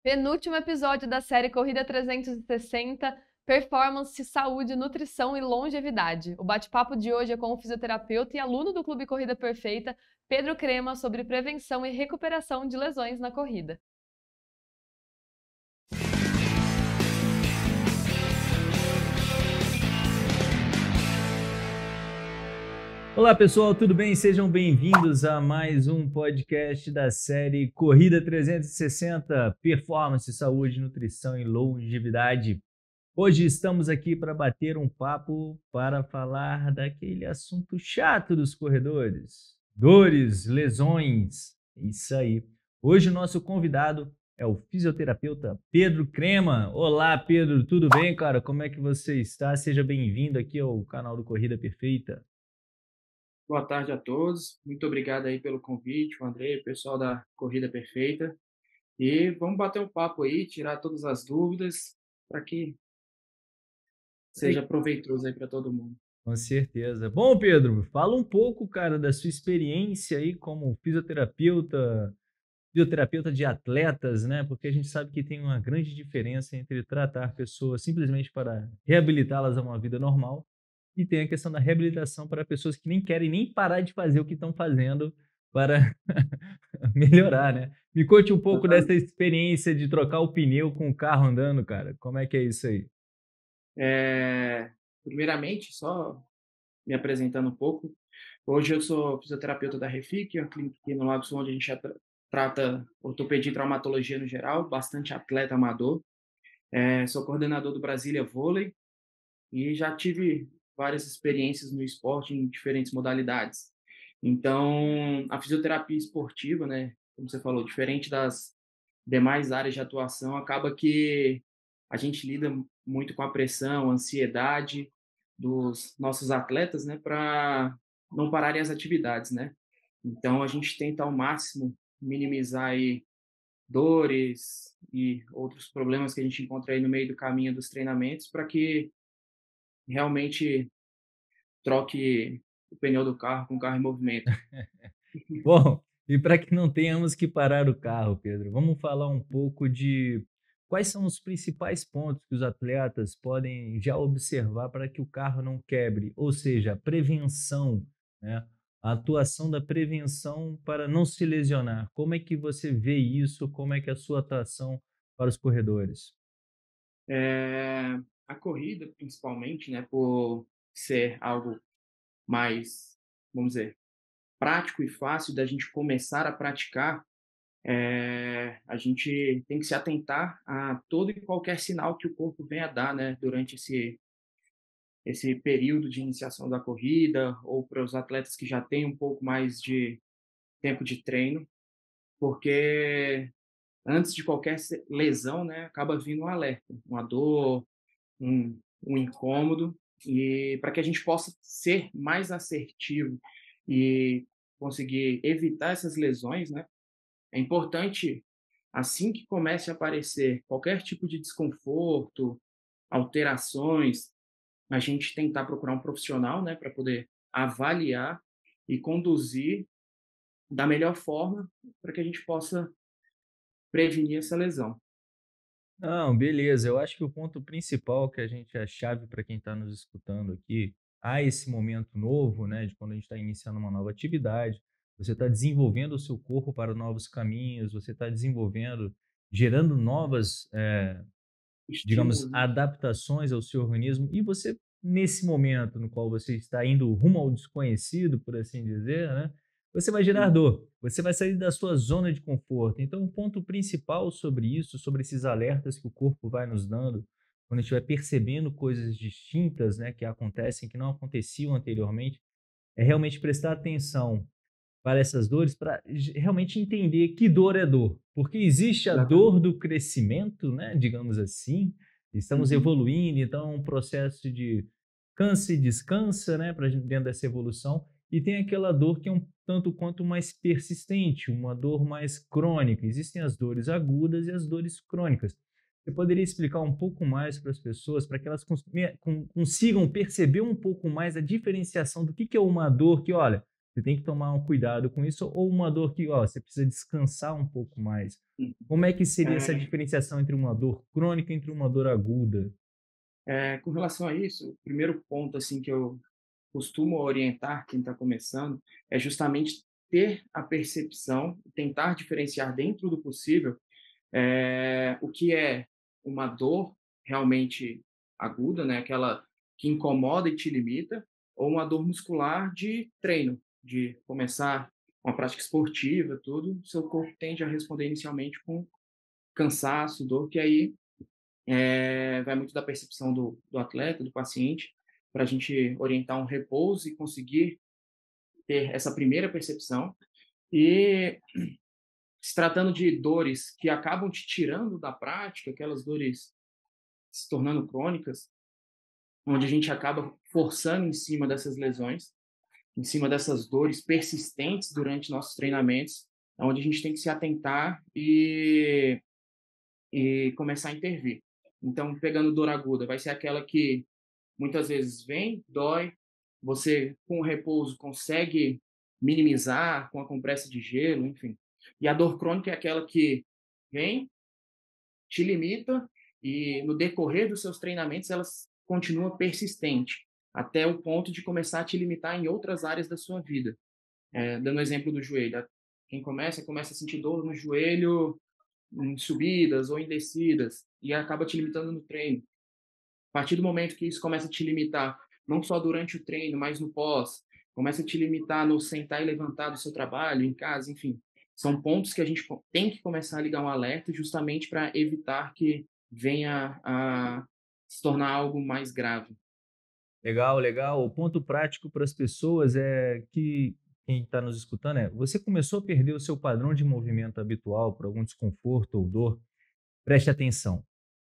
Penúltimo episódio da série Corrida 360, Performance, Saúde, Nutrição e Longevidade. O bate-papo de hoje é com o fisioterapeuta e aluno do Clube Corrida Perfeita, Pedro Crema, sobre prevenção e recuperação de lesões na corrida. Olá pessoal, tudo bem? Sejam bem-vindos a mais um podcast da série Corrida 360, Performance, Saúde, Nutrição e Longevidade. Hoje estamos aqui para bater um papo para falar daquele assunto chato dos corredores, dores, lesões, isso aí. Hoje o nosso convidado é o fisioterapeuta Pedro Crema. Olá Pedro, tudo bem, cara? Como é que você está? Seja bem-vindo aqui ao canal do Corrida Perfeita. Boa tarde a todos. Muito obrigado aí pelo convite, o André, o pessoal da Corrida Perfeita. E vamos bater um papo aí, tirar todas as dúvidas para que seja proveitoso aí para todo mundo. Com certeza. Bom, Pedro, fala um pouco, cara, da sua experiência aí como fisioterapeuta de atletas, né? Porque a gente sabe que tem uma grande diferença entre tratar pessoas simplesmente para reabilitá-las a uma vida normal e tem a questão da reabilitação para pessoas que nem querem nem parar de fazer o que estão fazendo para melhorar, né? Me conte um pouco dessa experiência de trocar o pneu com o carro andando, cara. Como é que é isso aí? Primeiramente, só me apresentando um pouco, hoje eu sou fisioterapeuta da Refic, uma clínica aqui no Lago Sul, onde a gente trata ortopedia e traumatologia no geral, bastante atleta amador. Sou coordenador do Brasília Vôlei e já tive várias experiências no esporte em diferentes modalidades. Então, a fisioterapia esportiva, né, como você falou, diferente das demais áreas de atuação, acaba que a gente lida muito com a pressão, a ansiedade dos nossos atletas, né, para não pararem as atividades, né? Então, a gente tenta ao máximo minimizar aí dores e outros problemas que a gente encontra aí no meio do caminho dos treinamentos para que realmente troque o pneu do carro com o carro em movimento. Bom, e para que não tenhamos que parar o carro, Pedro, vamos falar um pouco de quais são os principais pontos que os atletas podem já observar para que o carro não quebre, ou seja, a prevenção, né? A atuação da prevenção para não se lesionar. Como é que você vê isso? Como é que é a sua atuação para os corredores? A corrida, principalmente, né, por ser algo mais, vamos dizer, prático e fácil da gente começar a praticar, a gente tem que se atentar a todo e qualquer sinal que o corpo venha a dar, né, durante esse período de iniciação da corrida, ou para os atletas que já têm um pouco mais de tempo de treino, porque antes de qualquer lesão, né, acaba vindo um alerta, uma dor, um incômodo, e para que a gente possa ser mais assertivo e conseguir evitar essas lesões, né, é importante, assim que comece a aparecer qualquer tipo de desconforto, alterações, a gente tentar procurar um profissional, né, para poder avaliar e conduzir da melhor forma para que a gente possa prevenir essa lesão. Não, beleza. Eu acho que o ponto principal que a gente é chave para quem está nos escutando aqui, há esse momento novo, né, de quando a gente está iniciando uma nova atividade, você está desenvolvendo o seu corpo para novos caminhos, você está desenvolvendo, gerando novas, digamos, Estímulos, né? adaptações ao seu organismo, e você, nesse momento no qual você está indo rumo ao desconhecido, por assim dizer, né, você vai gerar Sim, dor, você vai sair da sua zona de conforto. Então, o ponto principal sobre isso, sobre esses alertas que o corpo vai nos dando, quando a gente vai percebendo coisas distintas, né, que acontecem, que não aconteciam anteriormente, é realmente prestar atenção para essas dores, para realmente entender que dor é dor. Porque existe a dor exatamente. do crescimento, né, digamos assim, estamos Uhum. evoluindo, então é um processo de cansa e descansa, né, para dentro dessa evolução, e tem aquela dor que é um tanto quanto mais persistente, uma dor mais crônica. Existem as dores agudas e as dores crônicas. Você poderia explicar um pouco mais para as pessoas, para que elas consigam perceber um pouco mais a diferenciação do que é uma dor que, olha, Você tem que tomar um cuidado com isso, ou uma dor que, ó, você precisa descansar um pouco mais. Uhum. Como é que seria essa É, diferenciação entre uma dor crônica e entre uma dor aguda? com relação a isso, o primeiro ponto assim que eu costumo orientar quem está começando é justamente ter a percepção, tentar diferenciar dentro do possível o que é uma dor realmente aguda, né, aquela que incomoda e te limita, ou uma dor muscular de treino, de começar uma prática esportiva, tudo, seu corpo tende a responder inicialmente com cansaço, dor, que aí vai muito da percepção do atleta, do paciente, para a gente orientar um repouso e conseguir ter essa primeira percepção. E se tratando de dores que acabam te tirando da prática, aquelas dores se tornando crônicas, onde a gente acaba forçando em cima dessas lesões, em cima dessas dores persistentes durante nossos treinamentos, é onde a gente tem que se atentar e começar a intervir. Então, pegando dor aguda, vai ser aquela que muitas vezes vem, dói, você com o repouso consegue minimizar com a compressa de gelo, enfim. E a dor crônica é aquela que vem, te limita e no decorrer dos seus treinamentos ela continua persistente, até o ponto de começar a te limitar em outras áreas da sua vida. Dando o exemplo do joelho, quem começa a sentir dor no joelho em subidas ou em descidas e acaba te limitando no treino. A partir do momento que isso começa a te limitar, não só durante o treino, mas no pós, começa a te limitar no sentar e levantar do seu trabalho, em casa, enfim. São pontos que a gente tem que começar a ligar um alerta justamente para evitar que venha a se tornar algo mais grave. Legal, legal. O ponto prático para as pessoas é que quem está nos escutando é: você começou a perder o seu padrão de movimento habitual por algum desconforto ou dor, preste atenção.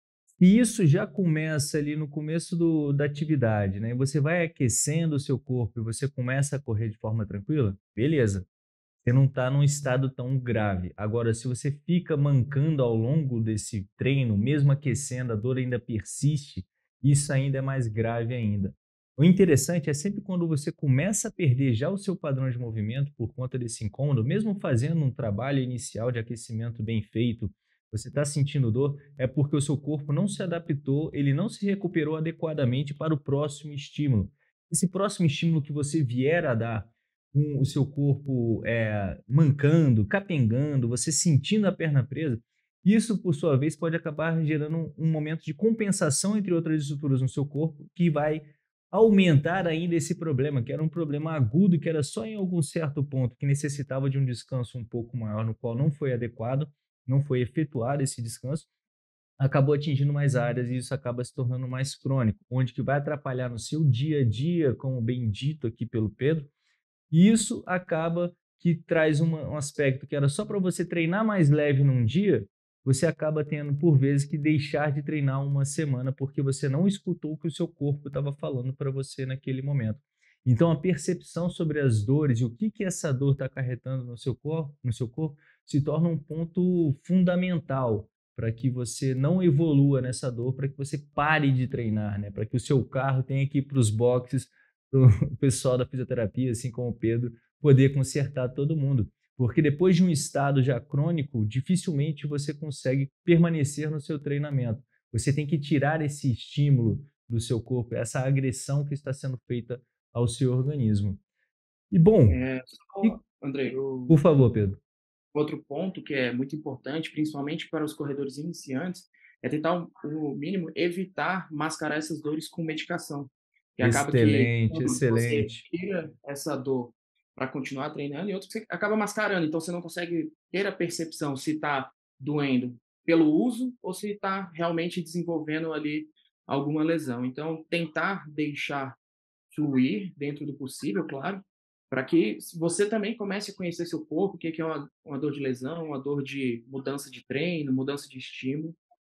E isso já começa ali no começo da atividade, né? Você vai aquecendo o seu corpo e você começa a correr de forma tranquila, beleza. Você não está num estado tão grave. Agora, se você fica mancando ao longo desse treino, mesmo aquecendo, a dor ainda persiste, isso ainda é mais grave ainda. O interessante é sempre quando você começa a perder já o seu padrão de movimento por conta desse incômodo, mesmo fazendo um trabalho inicial de aquecimento bem feito, você está sentindo dor, é porque o seu corpo não se adaptou, ele não se recuperou adequadamente para o próximo estímulo. Esse próximo estímulo que você vier a dar, com o seu corpo mancando, capengando, você sentindo a perna presa, isso, por sua vez, pode acabar gerando um momento de compensação entre outras estruturas no seu corpo, que vai aumentar ainda esse problema, que era um problema agudo, que era só em algum certo ponto, que necessitava de um descanso um pouco maior, no qual não foi adequado, não foi efetuado esse descanso, acabou atingindo mais áreas e isso acaba se tornando mais crônico, onde que vai atrapalhar no seu dia a dia, como bem dito aqui pelo Pedro, e isso acaba que traz um aspecto que era só para você treinar mais leve num dia, você acaba tendo, por vezes, que deixar de treinar uma semana porque você não escutou o que o seu corpo estava falando para você naquele momento. Então, a percepção sobre as dores e o que essa dor está acarretando no seu corpo, se torna um ponto fundamental para que você não evolua nessa dor, para que você pare de treinar, né? Para que o seu carro tenha que ir para os boxes, para o pessoal da fisioterapia, assim como o Pedro, poder consertar todo mundo. Porque depois de um estado já crônico, dificilmente você consegue permanecer no seu treinamento. Você tem que tirar esse estímulo do seu corpo, essa agressão que está sendo feita ao seu organismo. E bom, e, Andrei, por favor, Pedro. outro ponto que é muito importante, principalmente para os corredores iniciantes, é tentar o mínimo evitar mascarar essas dores com medicação. Que acaba que Excelente, você excelente. tira essa dor para continuar treinando e outro que você acaba mascarando. Então você não consegue ter a percepção se está doendo pelo uso ou se está realmente desenvolvendo ali alguma lesão. Então tentar deixar fluir dentro do possível, claro, para que você também comece a conhecer seu corpo, o que é uma dor de lesão, uma dor de mudança de treino, mudança de estímulo,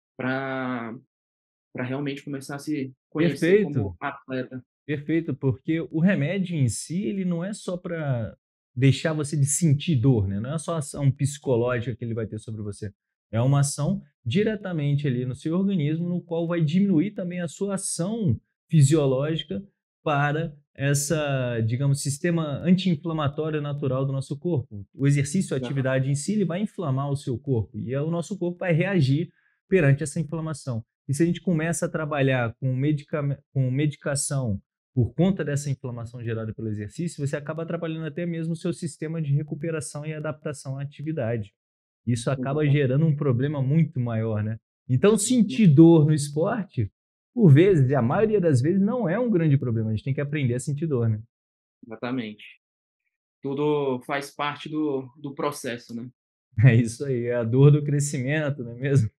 para realmente começar a se conhecer como Perfeito. atleta. Perfeito, porque o remédio em si, ele não é só para deixar você de sentir dor, né? Não é só a ação psicológica que ele vai ter sobre você. É uma ação diretamente ali no seu organismo, no qual vai diminuir também a sua ação fisiológica para digamos, sistema anti-inflamatório natural do nosso corpo. O exercício, a atividade em si, ele vai inflamar o seu corpo e o nosso corpo vai reagir perante essa inflamação. E se a gente começa a trabalhar com medicação por conta dessa inflamação gerada pelo exercício, você acaba atrapalhando até mesmo o seu sistema de recuperação e adaptação à atividade. Isso acaba gerando um problema muito maior, né? Então, sentir dor no esporte, por vezes, e a maioria das vezes, não é um grande problema. A gente tem que aprender a sentir dor, né? Exatamente. Tudo faz parte do processo, né? É isso aí, é a dor do crescimento, não é mesmo?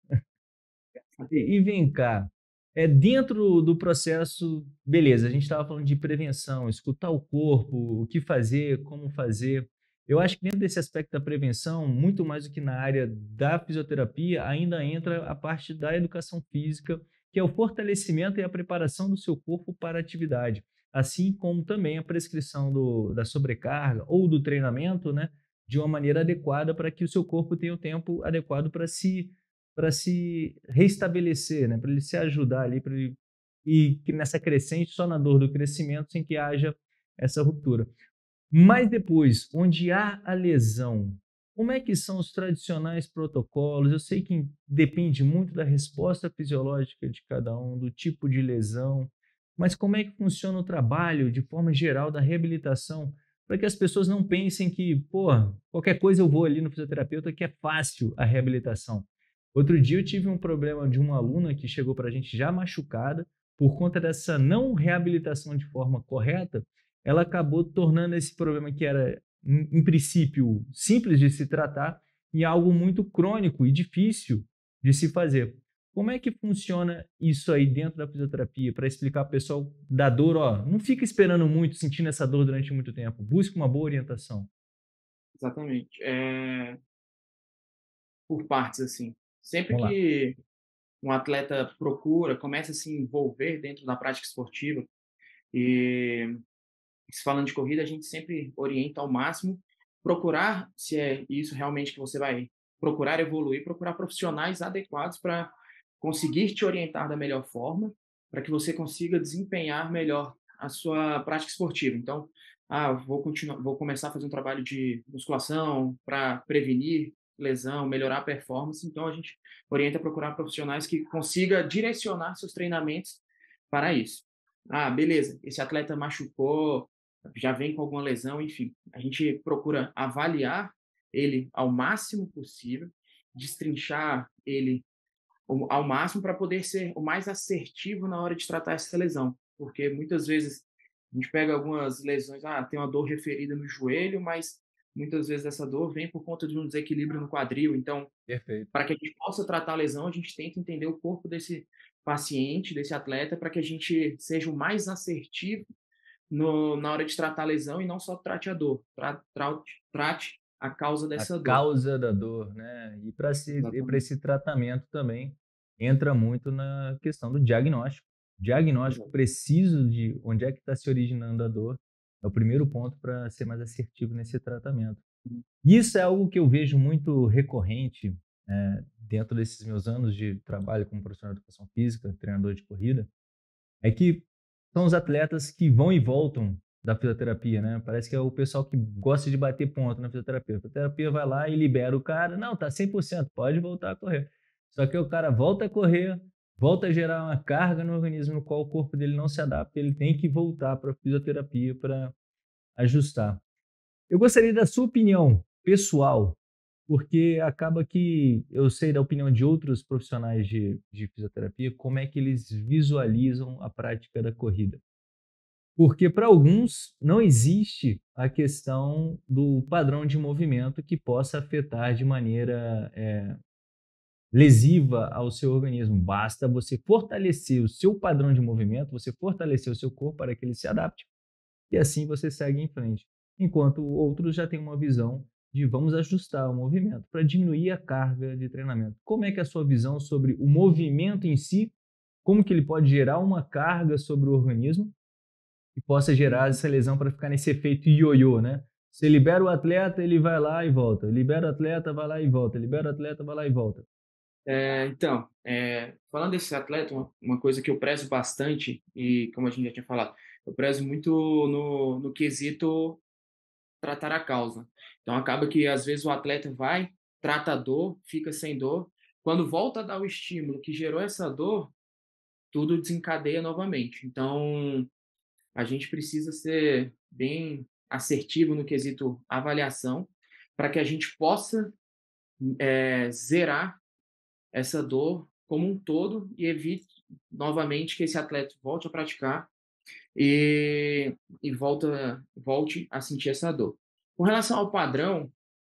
E vem cá, dentro do processo, beleza, a gente estava falando de prevenção, escutar o corpo, o que fazer, como fazer. Eu acho que dentro desse aspecto da prevenção, muito mais do que na área da fisioterapia, ainda entra a parte da educação física, que é o fortalecimento e a preparação do seu corpo para a atividade, assim como também a prescrição da sobrecarga ou do treinamento, né, de uma maneira adequada para que o seu corpo tenha o tempo adequado para se restabelecer, né? Para ele se ajudar ali, para ele ir nessa crescente só na dor do crescimento, sem que haja essa ruptura. Mas depois, onde há a lesão, como é que são os tradicionais protocolos? Eu sei que depende muito da resposta fisiológica de cada um, do tipo de lesão, mas como é que funciona o trabalho, de forma geral, da reabilitação, para que as pessoas não pensem que, pô, qualquer coisa eu vou ali no fisioterapeuta que é fácil a reabilitação. Outro dia eu tive um problema de uma aluna que chegou para a gente já machucada, por conta dessa não reabilitação de forma correta, ela acabou tornando esse problema que era, em princípio, simples de se tratar, em algo muito crônico e difícil de se fazer. Como é que funciona isso aí dentro da fisioterapia para explicar para o pessoal da dor? Ó, não fica esperando muito, sentindo essa dor durante muito tempo. Busque uma boa orientação. Exatamente. Por partes, assim. Sempre Vamos lá. que um atleta começa a se envolver dentro da prática esportiva, e se falando de corrida, a gente sempre orienta ao máximo procurar, se é isso realmente que você vai procurar evoluir, procurar profissionais adequados para conseguir te orientar da melhor forma, para que você consiga desempenhar melhor a sua prática esportiva. Então, vou começar a fazer um trabalho de musculação para prevenir lesão, melhorar a performance. Então, a gente orienta a procurar profissionais que consiga direcionar seus treinamentos para isso. Beleza, esse atleta machucou, já vem com alguma lesão, enfim. A gente procura avaliar ele ao máximo possível, destrinchar ele ao máximo para poder ser o mais assertivo na hora de tratar essa lesão. Porque muitas vezes a gente pega algumas lesões, tem uma dor referida no joelho, mas muitas vezes essa dor vem por conta de um desequilíbrio no quadril. Então, Perfeito. para que a gente possa tratar a lesão, a gente tenta entender o corpo desse paciente, desse atleta, para que a gente seja o mais assertivo na hora de tratar a lesão e não só trate a dor, trate a causa A dessa dor. causa da dor, né? E para Exatamente. esse tratamento também entra muito na questão do diagnóstico. Diagnóstico Exato. preciso de onde é que está se originando a dor é o primeiro ponto para ser mais assertivo nesse tratamento. Isso é algo que eu vejo muito recorrente dentro desses meus anos de trabalho como profissional de educação física, treinador de corrida, é que são os atletas que vão e voltam da fisioterapia, né? Parece que é o pessoal que gosta de bater ponto na fisioterapia. A fisioterapia vai lá e libera o cara, não, tá 100%, pode voltar a correr. Só que o cara volta a correr, volta a gerar uma carga no organismo no qual o corpo dele não se adapta, ele tem que voltar para a fisioterapia para ajustar. Eu gostaria da sua opinião pessoal, porque acaba que eu sei da opinião de outros profissionais de fisioterapia, como é que eles visualizam a prática da corrida. Porque para alguns não existe a questão do padrão de movimento que possa afetar de maneira lesiva ao seu organismo. Basta você fortalecer o seu padrão de movimento, você fortalecer o seu corpo para que ele se adapte e assim você segue em frente. Enquanto outros já têm uma visão de vamos ajustar o movimento para diminuir a carga de treinamento. Como é que é a sua visão sobre o movimento em si, como que ele pode gerar uma carga sobre o organismo e possa gerar essa lesão para ficar nesse efeito ioiô, né? Você libera o atleta, ele vai lá e volta. Libera o atleta, vai lá e volta. Libera o atleta, vai lá e volta. Falando desse atleta, uma coisa que eu prezo bastante, e como a gente já tinha falado, eu prezo muito no quesito tratar a causa. Então, acaba que, às vezes, o atleta vai, trata a dor, fica sem dor. Quando volta a dar o estímulo que gerou essa dor, tudo desencadeia novamente. Então, a gente precisa ser bem assertivo no quesito avaliação, para que a gente possa zerar essa dor como um todo e evite novamente que esse atleta volte a praticar e volte a sentir essa dor. Com relação ao padrão,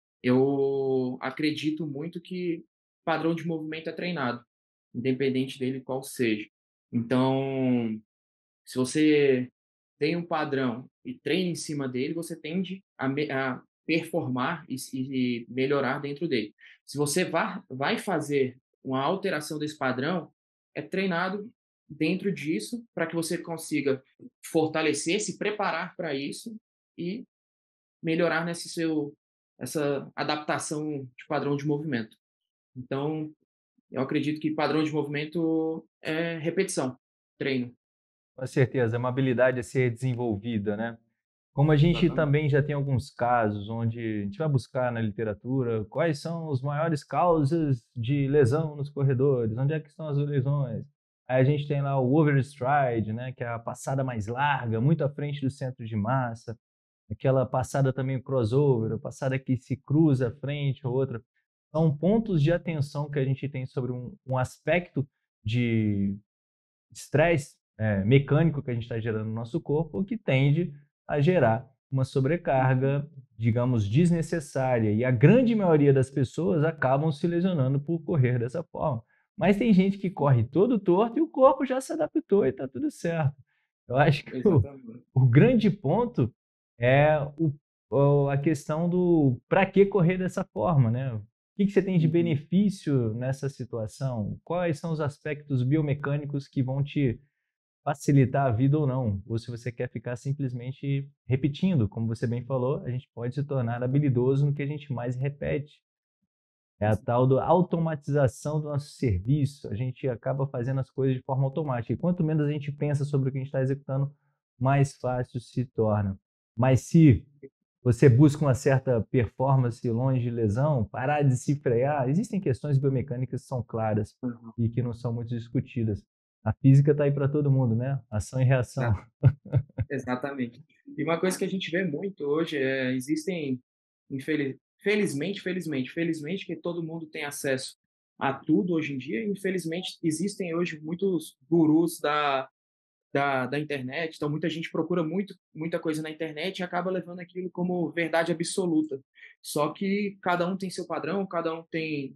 eu acredito muito que padrão de movimento é treinado, independente dele qual seja. Então, se você tem um padrão e treina em cima dele, você tende a performar e melhorar dentro dele. Se você vai fazer uma alteração desse padrão, é treinado dentro disso para que você consiga fortalecer, se preparar para isso e melhorar essa adaptação de padrão de movimento. Então, eu acredito que padrão de movimento é repetição, treino. Com certeza, é uma habilidade a ser desenvolvida, né? Como a gente Exatamente. também já tem alguns casos onde a gente vai buscar na literatura quais são as maiores causas de lesão nos corredores, onde é que estão as lesões. Aí a gente tem lá o overstride, né, que é a passada mais larga, muito à frente do centro de massa, aquela passada também crossover, a passada que se cruza à frente ou outra. São pontos de atenção que a gente tem sobre um aspecto de estresse mecânico que a gente está gerando no nosso corpo, que tende a gerar uma sobrecarga, digamos, desnecessária. E a grande maioria das pessoas acabam se lesionando por correr dessa forma. Mas tem gente que corre todo torto e o corpo já se adaptou e está tudo certo. Eu acho que Exatamente. o grande ponto é a questão do para que correr dessa forma, né? O que você tem de Uhum. benefício nessa situação? Quais são os aspectos biomecânicos que vão te facilitar a vida ou não? Ou se você quer ficar simplesmente repetindo, como você bem falou, a gente pode se tornar habilidoso no que a gente mais repete. É a tal da automatização do nosso serviço. A gente acaba fazendo as coisas de forma automática. E quanto menos a gente pensa sobre o que a gente está executando, mais fácil se torna. Mas se você busca uma certa performance longe de lesão, parar de se frear, existem questões biomecânicas que são claras Uhum. e que não são muito discutidas. A física está aí para todo mundo, né? Ação e reação. Exatamente. E uma coisa que a gente vê muito hoje existem, felizmente que todo mundo tem acesso a tudo hoje em dia. Infelizmente, existem hoje muitos gurus da internet, então muita gente procura muita coisa na internet e acaba levando aquilo como verdade absoluta. Só que cada um tem seu padrão, cada um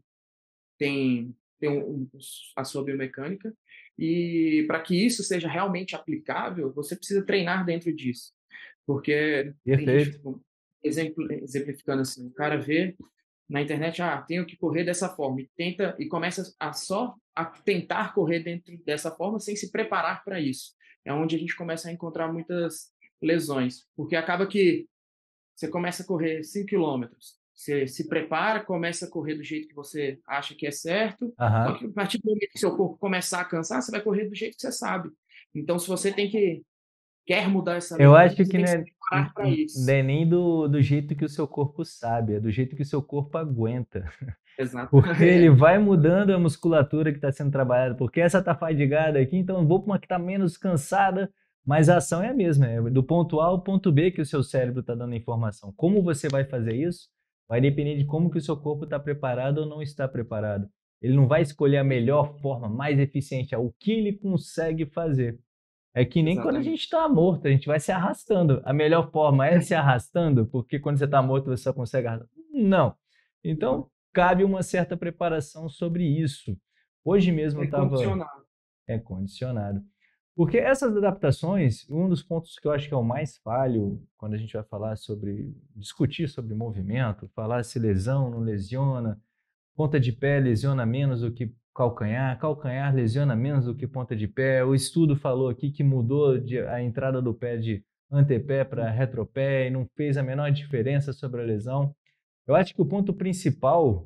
tem a sua biomecânica, e para que isso seja realmente aplicável, você precisa treinar dentro disso. Porque tem gente, Perfeito. exemplificando assim, o cara vê na internet, tenho que correr dessa forma, e começa a tentar correr dentro dessa forma sem se preparar para isso. É onde a gente começa a encontrar muitas lesões, porque acaba que você começa a correr 5 quilômetros, você se prepara, começa a correr do jeito que você acha que é certo, só Aham. que a partir do momento que seu corpo começar a cansar, você vai correr do jeito que você sabe. Então, se você quer mudar essa Eu mecânica, acho você que tem não que se é, preparar para não isso. é nem do jeito que o seu corpo sabe, é do jeito que o seu corpo aguenta. Exato. Porque ele vai mudando a musculatura que está sendo trabalhada, porque essa está fadigada aqui, então eu vou para uma que está menos cansada, mas a ação é a mesma, é do ponto A ao ponto B que o seu cérebro está dando a informação. Como você vai fazer isso vai depender de como que o seu corpo está preparado ou não está preparado. Ele não vai escolher a melhor forma, mais eficiente, é o que ele consegue fazer. É que nem quando a Exatamente. gente está morto, a gente vai se arrastando. A melhor forma é se arrastando, porque quando você está morto você só consegue arrastar. Não. Então, Não. cabe uma certa preparação sobre isso. Hoje mesmo eu É estava condicionado. condicionado. Porque essas adaptações, um dos pontos que eu acho que é o mais falho quando a gente vai falar sobre, discutir sobre movimento, falar se lesão, não lesiona, ponta de pé lesiona menos do que calcanhar, calcanhar lesiona menos do que ponta de pé. O estudo falou aqui que mudou a entrada do pé de antepé para retropé e não fez a menor diferença sobre a lesão. Eu acho que o ponto principal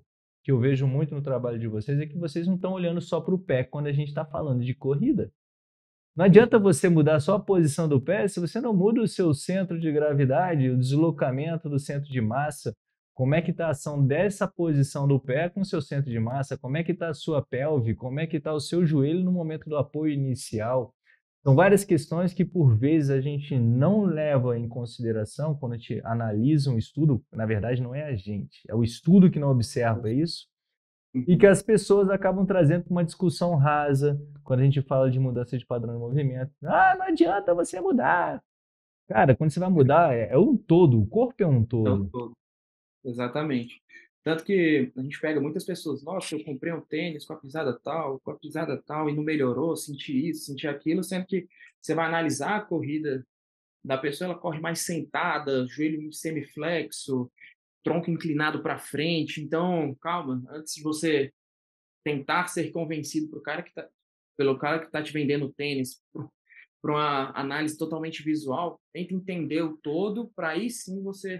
que eu vejo muito no trabalho de vocês é que vocês não estão olhando só para o pé quando a gente está falando de corrida. Não adianta você mudar só a posição do pé se você não muda o seu centro de gravidade, o deslocamento do centro de massa. Como é que está a ação dessa posição do pé com o seu centro de massa? Como é que está a sua pelve? Como é que está o seu joelho no momento do apoio inicial? São várias questões que, por vezes, a gente não leva em consideração quando a gente analisa um estudo. Na verdade, não é a gente, é o estudo que não observa isso. E que as pessoas acabam trazendo para uma discussão rasa quando a gente fala de mudança de padrão de movimento. Ah, não adianta você mudar. Cara, quando você vai mudar, é um todo, o corpo é um Então, todo. exatamente. Tanto que a gente pega muitas pessoas, nossa, eu comprei um tênis com a pisada tal, e não melhorou, senti isso, senti aquilo, sendo que você vai analisar a corrida da pessoa, ela corre mais sentada, joelho semiflexo, tronco inclinado para frente. Então, calma, antes de você tentar ser convencido pelo cara que está te vendendo o tênis, para uma análise totalmente visual, tenta entender o todo, para aí sim você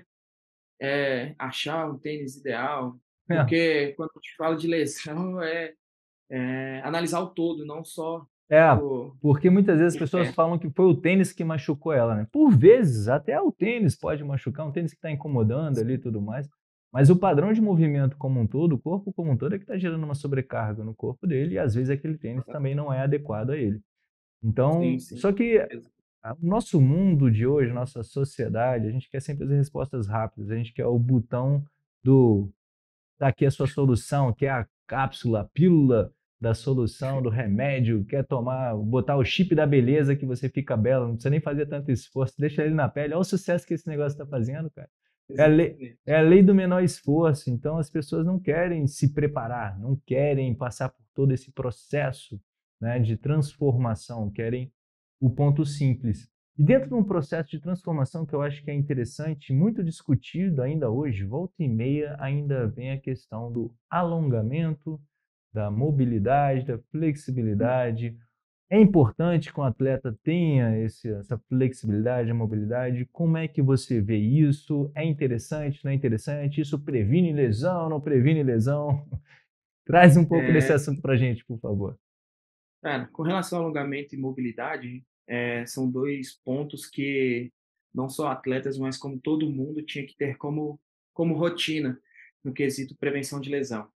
achar um tênis ideal. É, Porque quando a gente fala de lesão, analisar o todo, não só é, o, porque muitas vezes as o pessoas pé. falam que foi o tênis que machucou ela, né? Por vezes, até o tênis pode machucar, um tênis que está incomodando ali e tudo mais. Mas o padrão de movimento como um todo, o corpo como um todo, é que está gerando uma sobrecarga no corpo dele e às vezes aquele tênis também não é adequado a ele. Sim, Então, sim. só que o nosso mundo de hoje, nossa sociedade, a gente quer sempre as respostas rápidas, a gente quer o botão do tá aqui a sua solução, quer a cápsula, a pílula da solução, do remédio, quer tomar, botar o chip da beleza que você fica bela, não precisa nem fazer tanto esforço, deixa ele na pele. Olha o sucesso que esse negócio está fazendo, cara. Exatamente. É a lei do menor esforço, então as pessoas não querem se preparar, não querem passar por todo esse processo, né, de transformação, querem o ponto simples. E dentro de um processo de transformação que eu acho que é interessante, muito discutido ainda hoje, volta e meia, ainda vem a questão do alongamento, da mobilidade, da flexibilidade. É importante que um atleta tenha essa flexibilidade, a mobilidade. Como é que você vê isso? É interessante, não é interessante? Isso previne lesão, não previne lesão? Traz um pouco desse É, assunto para a gente, por favor. Cara, com relação ao alongamento e mobilidade, são dois pontos que não só atletas, mas como todo mundo tinha que ter como rotina no quesito prevenção de lesão.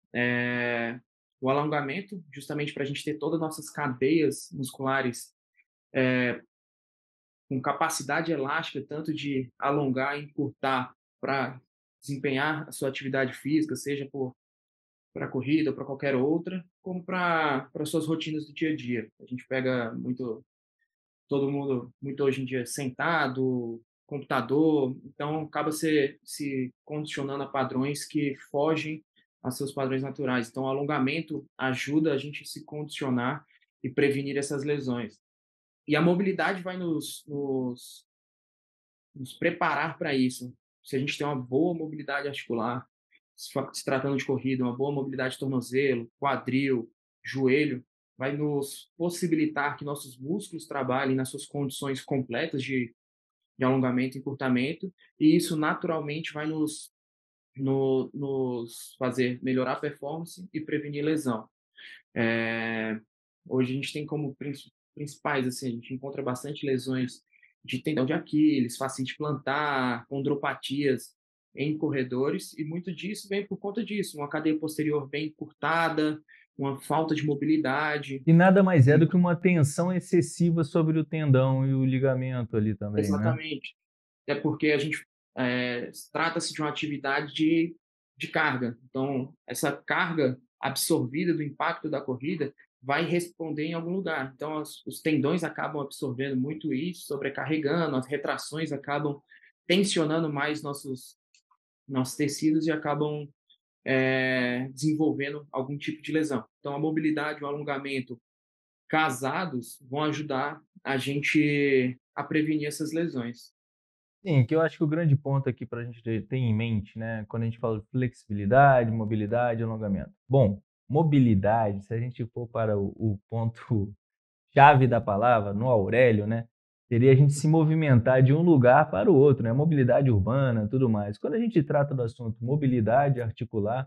O alongamento, justamente para a gente ter todas as nossas cadeias musculares com capacidade elástica, tanto de alongar e encurtar para desempenhar a sua atividade física, seja para corrida ou para qualquer outra, como para suas rotinas do dia a dia. A gente pega muito todo mundo muito hoje em dia sentado, computador, então acaba se condicionando a padrões que fogem a seus padrões naturais. Então, o alongamento ajuda a gente a se condicionar e prevenir essas lesões. E a mobilidade vai nos preparar para isso. Se a gente tem uma boa mobilidade articular, se tratando de corrida, uma boa mobilidade de tornozelo, quadril, joelho, vai nos possibilitar que nossos músculos trabalhem nas suas condições completas de alongamento e encurtamento, e isso naturalmente vai nos fazer melhorar a performance e prevenir lesão. É, Hoje a gente tem como principais, assim, a gente encontra bastante lesões de tendão de Aquiles, fascite plantar, condropatias em corredores, e muito disso vem por conta disso, uma cadeia posterior bem encurtada, uma falta de mobilidade. E nada mais é do Então, que uma tensão excessiva sobre o tendão e o ligamento ali também, né? exatamente. É porque a gente trata-se de uma atividade de carga. Então, essa carga absorvida do impacto da corrida vai responder em algum lugar. Então, os tendões acabam absorvendo muito isso, sobrecarregando, as retrações acabam tensionando mais nossos tecidos e acabam desenvolvendo algum tipo de lesão. Então, a mobilidade e o alongamento casados vão ajudar a gente a prevenir essas lesões. Sim, que eu acho que o grande ponto aqui para a gente ter em mente, né, quando a gente fala de flexibilidade, mobilidade e alongamento. Bom, mobilidade, se a gente for para o ponto chave da palavra, no Aurélio, né, seria a gente se movimentar de um lugar para o outro, né, mobilidade urbana, tudo mais. Quando a gente trata do assunto mobilidade articular,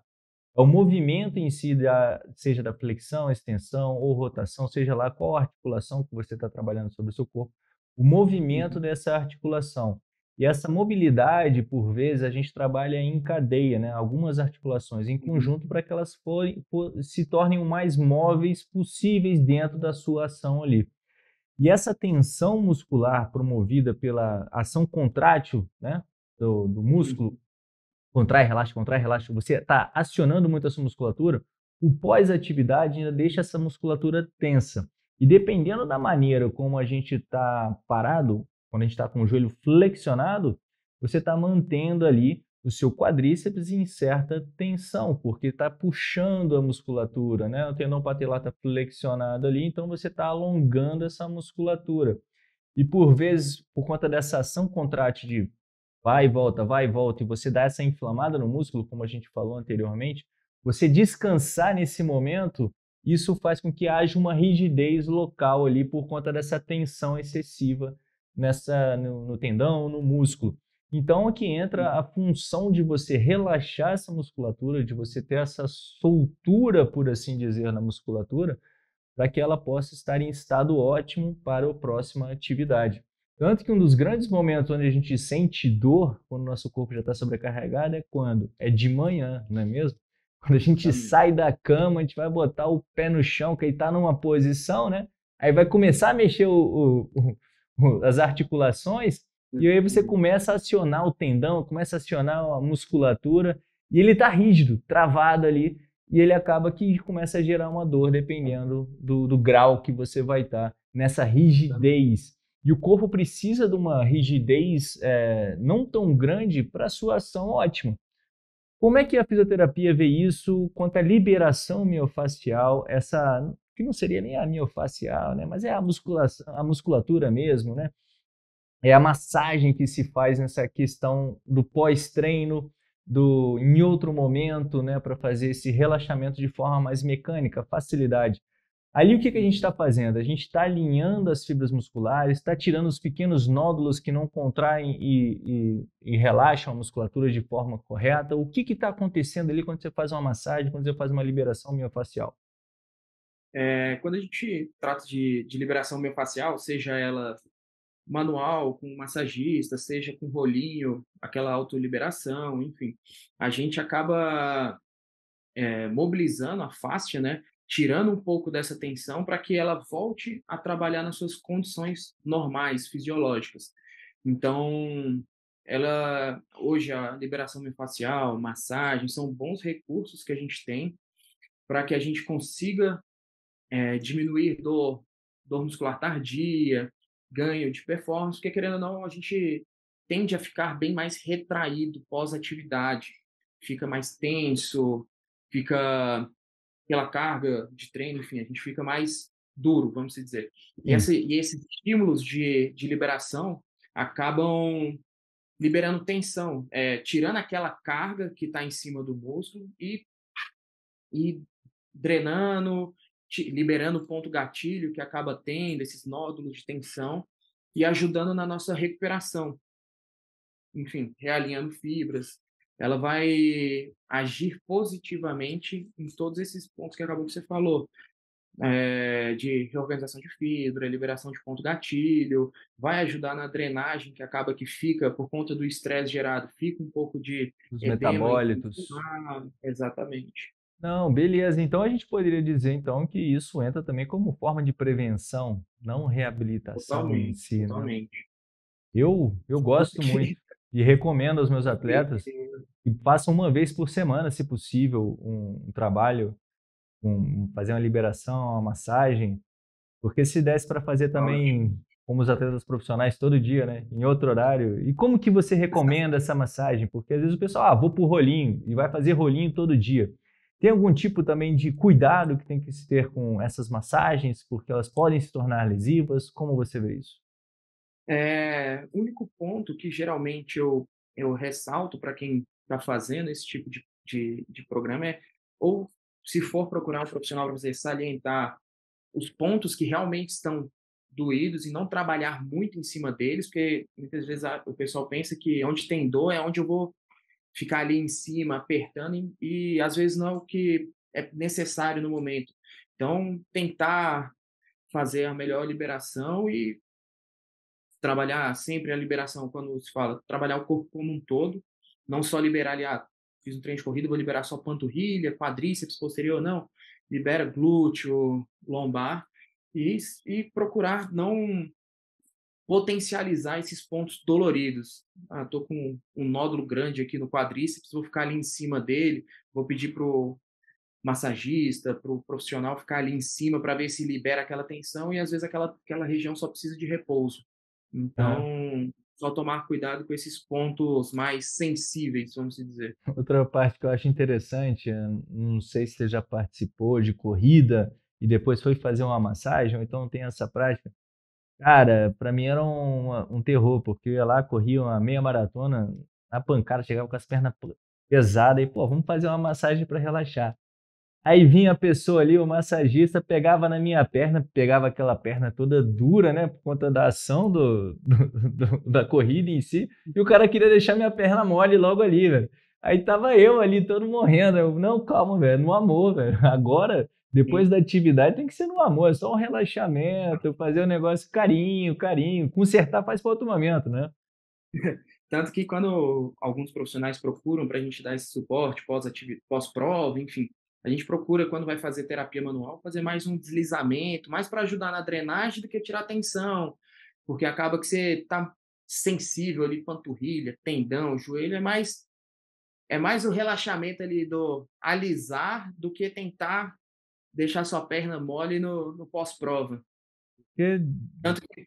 É o movimento em si, seja da flexão, extensão ou rotação, seja lá qual articulação que você está trabalhando sobre o seu corpo, o movimento Uhum. dessa articulação. E essa mobilidade, por vezes, a gente trabalha em cadeia, né? Algumas articulações em Uhum. conjunto para que elas se tornem o mais móveis possíveis dentro da sua ação ali. E essa tensão muscular promovida pela ação contrátil, né, do músculo, Uhum. contrai, relaxa, você está acionando muito a sua musculatura, o pós-atividade ainda deixa essa musculatura tensa. E dependendo da maneira como a gente está parado, quando a gente está com o joelho flexionado, você está mantendo ali o seu quadríceps em certa tensão, porque está puxando a musculatura, né? O tendão patelar está flexionado ali, então você está alongando essa musculatura. E por vezes, por conta dessa ação contrátil de vai e volta, e você dá essa inflamada no músculo, como a gente falou anteriormente, você descansar nesse momento, isso faz com que haja uma rigidez local ali por conta dessa tensão excessiva no tendão, no músculo. Então, aqui entra a função de você relaxar essa musculatura, de você ter essa soltura, por assim dizer, na musculatura, para que ela possa estar em estado ótimo para a próxima atividade. Tanto que um dos grandes momentos onde a gente sente dor, quando o nosso corpo já está sobrecarregado, é quando? É de manhã, não é mesmo? Quando a gente Exatamente. sai da cama, a gente vai botar o pé no chão, que aí está numa posição, né? Aí vai começar a mexer as articulações, e aí você Uhum. começa a acionar o tendão, começa a acionar a musculatura, e ele está rígido, travado ali, e ele acaba que começa a gerar uma dor dependendo do grau que você vai estar nessa rigidez. E o corpo precisa de uma rigidez não tão grande para a sua ação ótima. Como é que a fisioterapia vê isso quanto à liberação miofascial, essa que não seria nem a miofascial, né, mas é a musculatura mesmo, né? É a massagem que se faz nessa questão do pós-treino, do em outro momento, né, para fazer esse relaxamento de forma mais mecânica, facilidade. Ali o que a gente está fazendo? A gente está alinhando as fibras musculares, está tirando os pequenos nódulos que não contraem e relaxam a musculatura de forma correta. O que está acontecendo ali quando você faz uma massagem, quando você faz uma liberação miofascial? Quando a gente trata de liberação miofascial, seja ela manual, com massagista, seja com rolinho, aquela autoliberação, enfim, a gente acaba mobilizando a fáscia, né? Tirando um pouco dessa tensão para que ela volte a trabalhar nas suas condições normais, fisiológicas. Então, ela hoje a liberação miofascial, massagem, são bons recursos que a gente tem para que a gente consiga diminuir dor muscular tardia, ganho de performance, porque querendo ou não, a gente tende a ficar bem mais retraído pós-atividade, fica mais tenso, fica pela carga de treino, enfim, a gente fica mais duro, vamos dizer. Sim. E esses estímulos de liberação acabam liberando tensão, tirando aquela carga que está em cima do músculo e drenando, liberando o ponto gatilho que acaba tendo, esses nódulos de tensão, e ajudando na nossa recuperação. Enfim, realinhando fibras. Ela vai agir positivamente em todos esses pontos que acabou que você falou, de reorganização de fibra, liberação de ponto gatilho, vai ajudar na drenagem, que acaba que fica, por conta do estresse gerado, fica um pouco de Os edema metabólitos. intestinal. Exatamente. Não, beleza. Então a gente poderia dizer então que isso entra também como forma de prevenção, não reabilitação em Totalmente, si, né? totalmente. Eu gosto muito Porque e recomendo aos meus atletas porque que façam uma vez por semana, se possível, um trabalho, fazer uma liberação, uma massagem, porque se desse para fazer ótimo. também como os atletas profissionais todo dia, né, em outro horário. E como que você recomenda essa massagem? Porque às vezes o pessoal, vou pro rolinho e vai fazer rolinho todo dia. Tem algum tipo também de cuidado que tem que se ter com essas massagens, porque elas podem se tornar lesivas? Como você vê isso? O único ponto que geralmente eu ressalto para quem está fazendo esse tipo de programa ou se for procurar um profissional para você salientar os pontos que realmente estão doídos e não trabalhar muito em cima deles, porque muitas vezes o pessoal pensa que onde tem dor é onde eu vou ficar ali em cima, apertando, e às vezes não é o que é necessário no momento. Então, tentar fazer a melhor liberação e trabalhar sempre a liberação, quando se fala, trabalhar o corpo como um todo, não só liberar ali, fiz um treino de corrida, vou liberar só panturrilha, quadríceps posterior, não. Libera glúteo, lombar e procurar não potencializar esses pontos doloridos. Tô com um nódulo grande aqui no quadríceps, vou ficar ali em cima dele, vou pedir pro massagista, pro profissional ficar ali em cima para ver se libera aquela tensão e às vezes aquela região só precisa de repouso. É. Então, só tomar cuidado com esses pontos mais sensíveis, vamos dizer. Outra parte que eu acho interessante, não sei se você já participou de corrida e depois foi fazer uma massagem, ou então tem essa prática. Cara, pra mim era um terror, porque eu ia lá, corria uma meia maratona, na pancada, chegava com as pernas pesadas e, pô, vamos fazer uma massagem para relaxar. Aí vinha a pessoa ali, o massagista, pegava na minha perna, pegava aquela perna toda dura, né, por conta da ação da corrida em si, e o cara queria deixar minha perna mole logo ali, velho. Aí tava eu ali, todo morrendo. Eu, não, calma, velho, no amor, velho. Agora, depois da atividade, tem que ser no amor, é só um relaxamento, fazer o negócio carinho, carinho. Consertar faz para outro momento, né? Tanto que quando alguns profissionais procuram para a gente dar esse suporte pós-prova, enfim, a gente procura, quando vai fazer terapia manual, fazer mais um deslizamento, mais para ajudar na drenagem do que tirar tensão, porque acaba que você está sensível ali, panturrilha, tendão, joelho, é mais o relaxamento ali do alisar do que tentar deixar sua perna mole no pós-prova. Porque Tanto que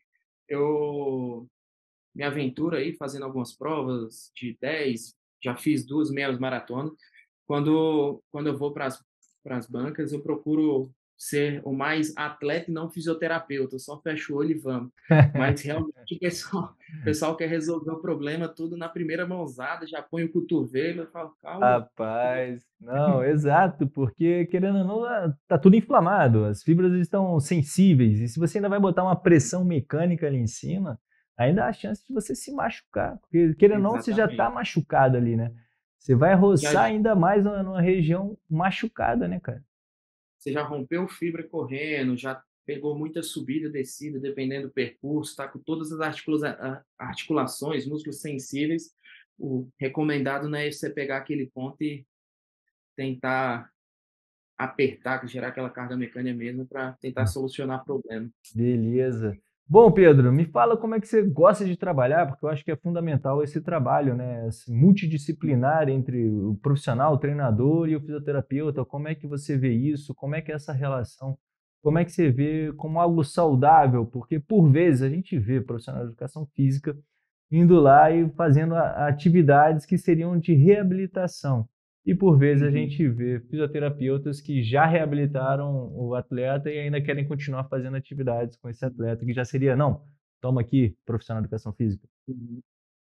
eu me aventuro aí fazendo algumas provas de 10, já fiz 2 meias maratonas. Quando eu vou para as bancas, eu procuro ser o mais atleta e não fisioterapeuta, eu só fecho o olho e vamos. Mas realmente o pessoal quer resolver o problema tudo na primeira mãozada, já põe o cotovelo, eu falo: "Calma". rapaz, não, exato, porque querendo ou não, tá tudo inflamado, as fibras estão sensíveis, e se você ainda vai botar uma pressão mecânica ali em cima, ainda há a chance de você se machucar, porque querendo ou não, você já tá Exatamente. machucado ali, né? Você vai Já roçar ainda mais numa região machucada, né, cara? Você já rompeu fibra correndo, já pegou muita subida, descida, dependendo do percurso, está com todas as articulações, músculos sensíveis. O recomendado não é você pegar aquele ponto e tentar apertar, gerar aquela carga mecânica mesmo para tentar solucionar o problema. Beleza. Bom, Pedro, me fala como é que você gosta de trabalhar, porque eu acho que é fundamental esse trabalho, né, esse multidisciplinar entre o profissional, o treinador e o fisioterapeuta. Como é que você vê isso? Como é que é essa relação? Como é que você vê como algo saudável? Porque, por vezes, a gente vê profissionais de educação física indo lá e fazendo atividades que seriam de reabilitação. E por vezes a Uhum. gente vê fisioterapeutas que já reabilitaram o atleta e ainda querem continuar fazendo atividades com esse atleta, que já seria, não, toma aqui, profissional de educação física. Uhum.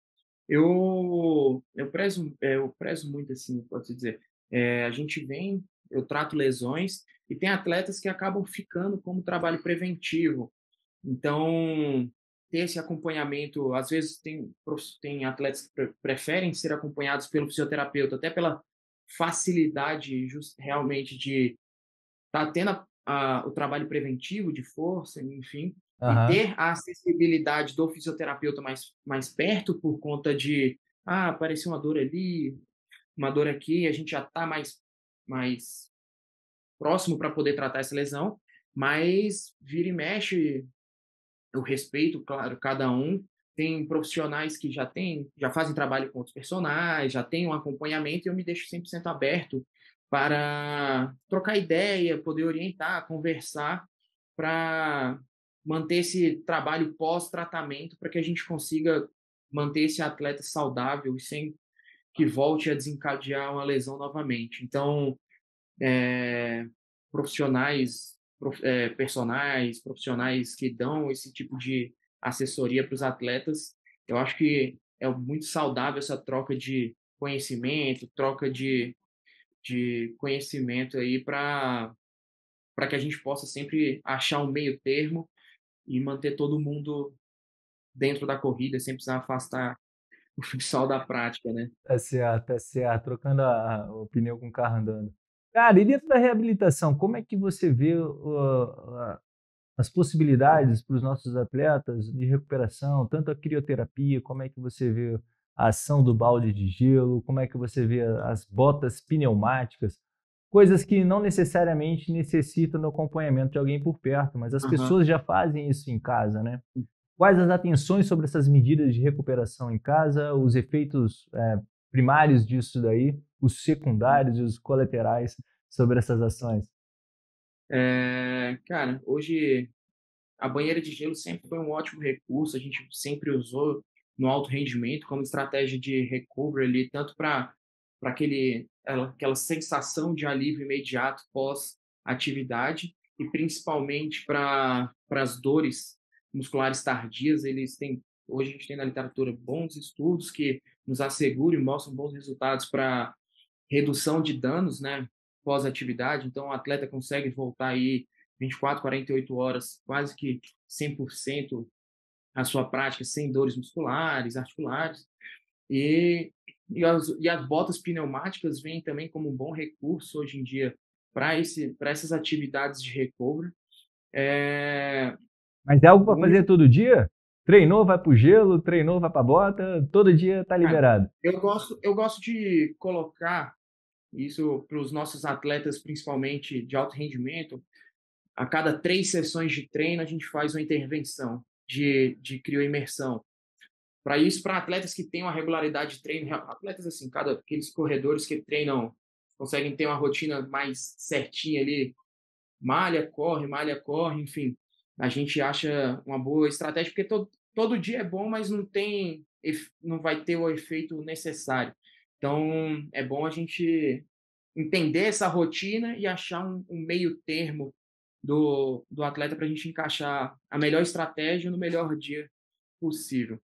Eu prezo muito, assim, posso dizer, a gente eu trato lesões e tem atletas que acabam ficando como trabalho preventivo. Então, ter esse acompanhamento, às vezes tem atletas que preferem ser acompanhados pelo fisioterapeuta, até pela facilidade realmente de estar tendo o trabalho preventivo de força, enfim, e Aham. ter a acessibilidade do fisioterapeuta mais perto por conta de, apareceu uma dor ali, uma dor aqui, a gente já está mais próximo para poder tratar essa lesão, mas vira e mexe, eu respeito, claro, cada um. Tem profissionais que já fazem trabalho com outros personagens, já têm um acompanhamento e eu me deixo 100% aberto para trocar ideia, poder orientar, conversar, para manter esse trabalho pós-tratamento, para que a gente consiga manter esse atleta saudável e sem que volte a desencadear uma lesão novamente. Então, profissionais, personagens, profissionais que dão esse tipo de assessoria para os atletas. Eu acho que é muito saudável essa troca de conhecimento, troca de conhecimento aí para que a gente possa sempre achar um meio termo e manter todo mundo dentro da corrida, sem precisar afastar o pessoal da prática, né? Tá certo, tá certo. Trocando o pneu com o carro andando. Cara, e dentro da reabilitação, como é que você vê as possibilidades para os nossos atletas de recuperação, tanto a crioterapia, como é que você vê a ação do balde de gelo, como é que você vê as botas pneumáticas, coisas que não necessariamente necessitam do acompanhamento de alguém por perto, mas as Aham. pessoas já fazem isso em casa, né? Quais as atenções sobre essas medidas de recuperação em casa, os efeitos primários disso daí, os secundários e os colaterais sobre essas ações? Cara, hoje a banheira de gelo sempre foi um ótimo recurso, a gente sempre usou no alto rendimento como estratégia de recovery ali, tanto para aquela sensação de alívio imediato pós-atividade e principalmente para as dores musculares tardias, hoje a gente tem na literatura bons estudos que nos asseguram e mostram bons resultados para redução de danos, né, pós-atividade. Então, o atleta consegue voltar aí 24, 48 horas, quase que 100% à sua prática, sem dores musculares, articulares. E, e as botas pneumáticas vêm também como um bom recurso hoje em dia para essas atividades de recovery. É, Mas é algo o para fazer único, todo dia? Treinou, vai para o gelo, treinou, vai para a bota, todo dia está cara, liberado. eu gosto de colocar isso para os nossos atletas, principalmente de alto rendimento. A cada 3 sessões de treino, a gente faz uma intervenção de crioimersão. Para isso, para atletas que têm uma regularidade de treino, atletas assim, aqueles corredores que treinam, conseguem ter uma rotina mais certinha ali, malha, corre, enfim. A gente acha uma boa estratégia, porque todo dia é bom, mas não vai ter o efeito necessário. Então, é bom a gente entender essa rotina e achar um meio termo do atleta para a gente encaixar a melhor estratégia no melhor dia possível.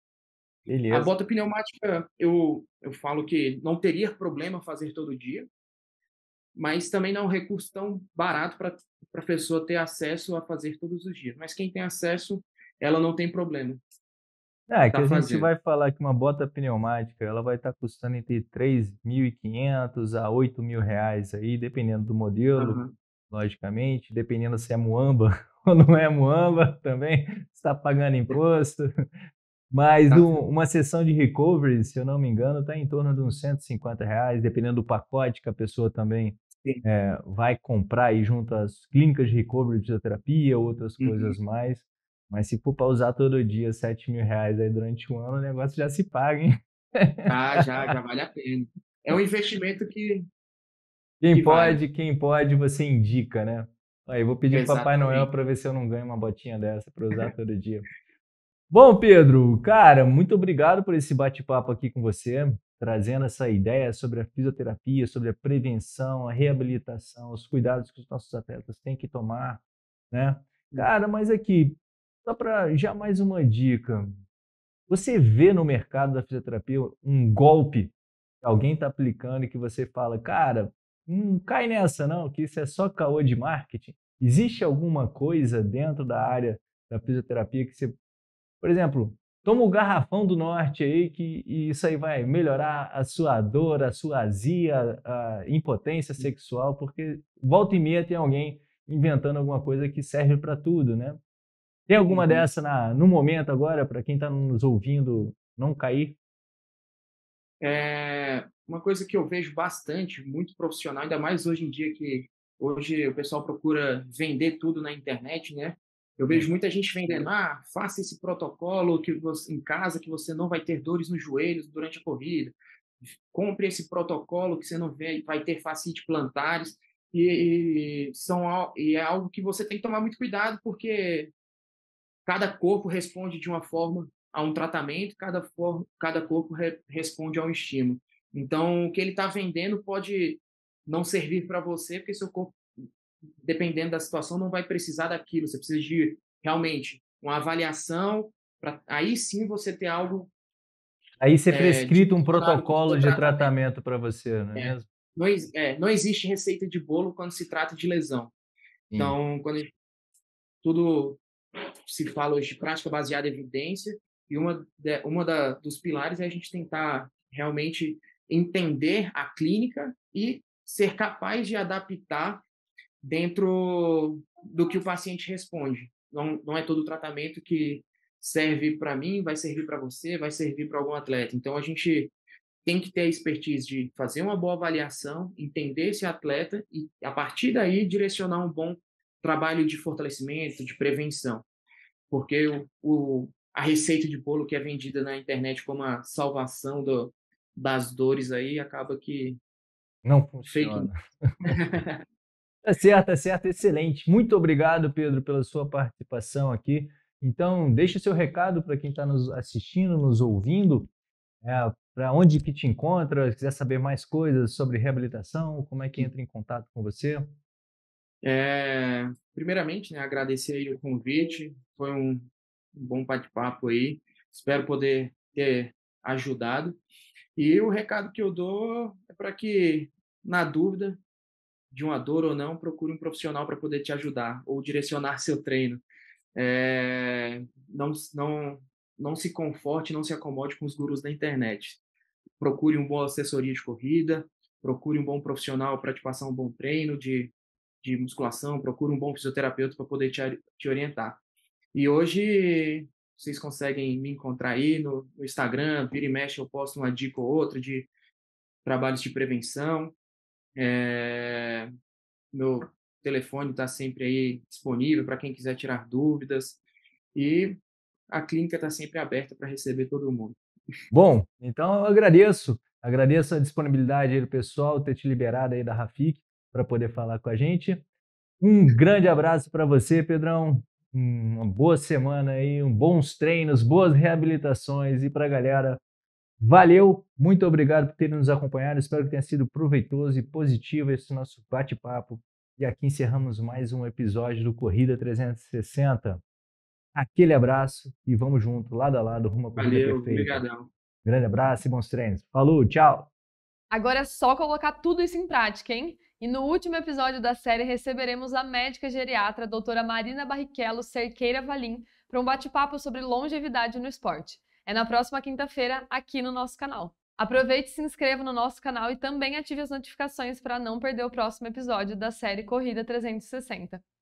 A Beleza. bota pneumática, eu falo que não teria problema fazer todo dia, mas também não é um recurso tão barato para a pessoa ter acesso a fazer todos os dias. Mas quem tem acesso, ela não tem problema É que tá a gente fazendo. vai falar que uma bota pneumática, ela vai estar custando entre 3.500 a 8.000 reais aí, dependendo do modelo, Aham. logicamente, dependendo se é muamba ou não é muamba também, se está pagando imposto. Mas Tá, uma sessão de recovery, se eu não me engano, está em torno de uns 150 reais, dependendo do pacote que a pessoa também sim. vai comprar aí junto às clínicas de recovery, de fisioterapia, outras Uhum. coisas mais. Mas se for para usar todo dia 7.000 reais aí durante um ano, o negócio já se paga, hein? Já vale a pena. É um investimento que vale. Quem pode, você indica, né? Aí, vou pedir para Papai Noel Exatamente. para ver se eu não ganho uma botinha dessa para usar todo dia. Bom, Pedro, cara, muito obrigado por esse bate-papo aqui com você, trazendo essa ideia sobre a fisioterapia, sobre a prevenção, a reabilitação, os cuidados que os nossos atletas têm que tomar, né? Cara, mas aqui, só para já mais uma dica, você vê no mercado da fisioterapia um golpe que alguém está aplicando e que você fala, cara, não cai nessa não, que isso é só caô de marketing? Existe alguma coisa dentro da área da fisioterapia que você, por exemplo, toma o garrafão do norte aí que e isso aí vai melhorar a sua dor, a sua azia, a impotência sexual, porque volta e meia tem alguém inventando alguma coisa que serve para tudo, né? Tem alguma Uhum. dessa no momento agora, para quem está nos ouvindo não cair? Uma coisa que eu vejo bastante, muito profissional, ainda mais hoje em dia que hoje o pessoal procura vender tudo na internet, né? Eu vejo Sim. muita gente vendendo, faça esse protocolo que você, em casa que você não vai ter dores nos joelhos durante a corrida. Compre esse protocolo que você não vai ter fascite plantares e é algo que você tem que tomar muito cuidado porque cada corpo responde de uma forma a um tratamento, cada corpo responde a um estímulo. Então, o que ele está vendendo pode não servir para você, porque seu corpo, dependendo da situação, não vai precisar daquilo. Você precisa de realmente uma avaliação, para aí sim você ter algo Aí ser prescrito um direcionado para o protocolo seu de tratamento. tratamento para você, não é É. mesmo? Não existe receita de bolo quando se trata de lesão. Sim. Então, tudo se fala hoje de prática baseada em evidência, E dos pilares é a gente tentar realmente entender a clínica e ser capaz de adaptar dentro do que o paciente responde. Não é todo tratamento que serve para mim, vai servir para você, vai servir para algum atleta. Então, a gente tem que ter a expertise de fazer uma boa avaliação, entender esse atleta e, a partir daí, direcionar um bom trabalho de fortalecimento, de prevenção. Porque a receita de bolo que é vendida na internet como a salvação das dores aí acaba que Não fake. funciona. Tá certo, excelente. Muito obrigado, Pedro, pela sua participação aqui. Então, deixe seu recado para quem está nos assistindo, nos ouvindo, para onde que te encontra, se quiser saber mais coisas sobre reabilitação, como é que entra em contato com você. Primeiramente, né, agradecer aí o convite, foi um bom bate-papo aí, espero poder ter ajudado. E o recado que eu dou é para que, na dúvida de uma dor ou não, procure um profissional para poder te ajudar ou direcionar seu treino. Não se conforte, não se acomode com os gurus da internet. Procure uma boa assessoria de corrida, procure um bom profissional para te passar um bom treino de musculação, procure um bom fisioterapeuta para poder te orientar. E hoje vocês conseguem me encontrar aí no Instagram, vira e mexe eu posto uma dica ou outra de trabalhos de prevenção. Meu telefone está sempre aí disponível para quem quiser tirar dúvidas. E a clínica está sempre aberta para receber todo mundo. Bom, então eu agradeço a disponibilidade aí do pessoal, ter te liberado aí da Rafik para poder falar com a gente. Um grande abraço para você, Pedrão. Uma boa semana aí, bons treinos, boas reabilitações e para a galera, valeu, muito obrigado por terem nos acompanhado. Espero que tenha sido proveitoso e positivo esse nosso bate-papo. E aqui encerramos mais um episódio do Corrida 360. Aquele abraço e vamos junto, lado a lado, rumo à corrida Valeu, perfeita. obrigadão. Grande abraço e bons treinos. Falou, tchau! Agora é só colocar tudo isso em prática, hein? E no último episódio da série receberemos a médica geriatra a doutora Marina Barrichello Cerqueira Valim para um bate-papo sobre longevidade no esporte. É na próxima quinta-feira aqui no nosso canal. Aproveite e se inscreva no nosso canal e também ative as notificações para não perder o próximo episódio da série Corrida 360.